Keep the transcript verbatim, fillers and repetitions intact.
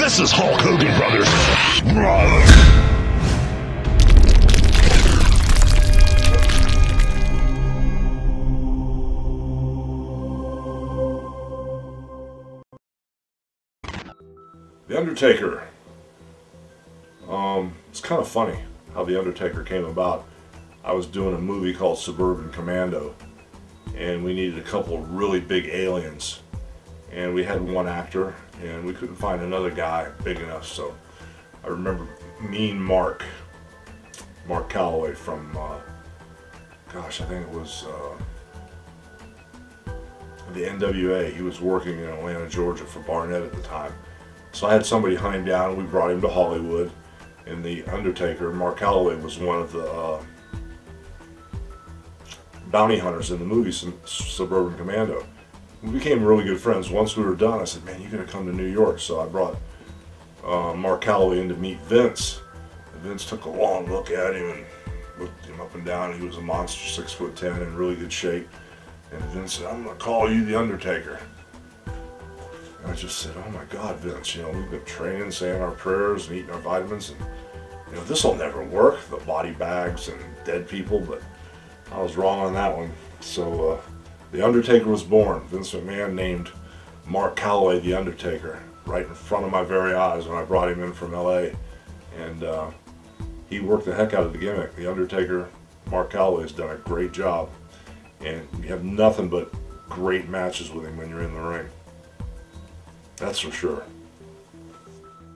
This is Hulk Hogan, brothers. The Undertaker. Um, it's kind of funny how The Undertaker came about. I was doing a movie called Suburban Commando, and we needed a couple of really big aliens. And we had one actor, and we couldn't find another guy big enough, so I remember Mean Mark, Mark Calloway from, uh, gosh, I think it was uh, the N W A. He was working in Atlanta, Georgia for Barnett at the time. So I had somebody hunt him down, and we brought him to Hollywood. And the Undertaker, Mark Calloway, was one of the uh, bounty hunters in the movie Suburban Commando. We became really good friends. Once we were done, I said, man, you gotta come to New York. So I brought uh, Mark Calloway in to meet Vince. And Vince took a long look at him and looked him up and down. He was a monster, six foot ten, in really good shape. And Vince said, I'm gonna call you the Undertaker. And I just said, oh my God, Vince, you know, we've been training, saying our prayers and eating our vitamins, and you know, this'll never work, the body bags and dead people, but I was wrong on that one. So uh, the Undertaker was born. Vince McMahon named Mark Calloway the Undertaker right in front of my very eyes when I brought him in from L A. And uh, he worked the heck out of the gimmick. The Undertaker, Mark Calloway, has done a great job. And you have nothing but great matches with him when you're in the ring. That's for sure.